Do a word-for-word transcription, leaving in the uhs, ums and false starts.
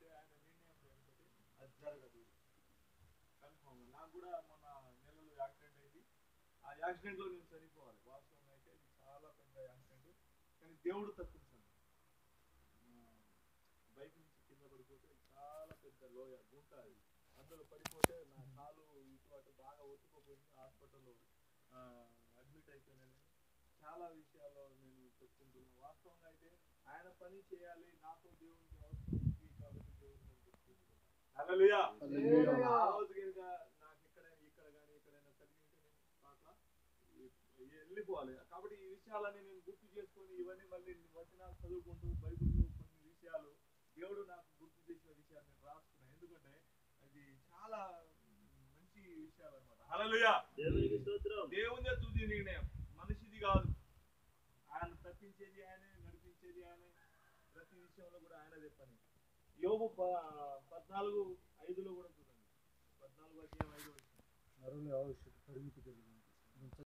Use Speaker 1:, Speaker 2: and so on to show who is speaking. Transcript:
Speaker 1: లేకపోతే ఆయన నిర్ణయం లేకపోతే అది జరగదు. కన్ఫామ్‌గా. నాకు గూడా మొన్న నెలలో యాక్సిడెంట్ అయింది. ఆ యాక్సిడెంట్‌లో నేను చనిపోవాలి. వాస్తవంగా అయితే ఇది చాలా పెద్ద యాక్సిడెంట్. కానీ దేవుడు తప్పించాడు. ఆహ్, బైక్ నుంచి కింద పడిపోతే చాలా పెద్ద లోయ, గుంట అది. అందులో పడిపోతే నా కాలు ఇటు అటు బాగా ఒత్తుకుపోయింది. హాస్పిటల్‌లో ఆహ్, అడ్మిట్ అయిపోయాను నేను. చాలా విషయాల్లో నేను చెప్పుకుంటున్నా. వాస్తవంగా అయితే ఆయన పని చేయాలి. నాతో దేవునికి అవసరం ఉంది కాబట్టి దేవుడిని నేను చెప్పుకుంటున్నాను. హల్లెలూయా.
Speaker 2: హల్లెలూయా.
Speaker 1: ఆ రోజు గనుక నాకు ఎక్కడైనా ఇక్కడ గాని ఎక్కడైనా కలిగి ఉంటే నేను అట్లా వెళ్ళిపోవాలి. కాబట్టి ఈ విషయాలన్నీ నేను గుర్తు చేసుకొని ఇవన్నీ మళ్ళీ వచనాలు చదువుకుంటూ బైబిల్లో కొన్ని విషయాలు దేవుడు నాకు గుర్తు చేసిన విషయాలు నేను రాసుకున్నాను. ఎందుకంటే అది చాలా మంచి విషయాలు అనమాట. హల్లెలూయా.
Speaker 3: దేవునికి స్తోత్రం.
Speaker 1: దేవునిదే తుది నిర్ణయం, మనిషిది కాదు. ఆయన తప్పించేది ఆయనే, నడిపించేది ఆయనే. ప్రతి విషయంలో కూడా ఆయనదే పని. యోబు ప- పద్నాలుగు ఐదులో కూడా చూడండి. పద్నాలుగు అధ్యాయం ఐదో విషయం.
Speaker 2: నరుని ఆయుష్షు పరిమితి కలిగి ఉంది.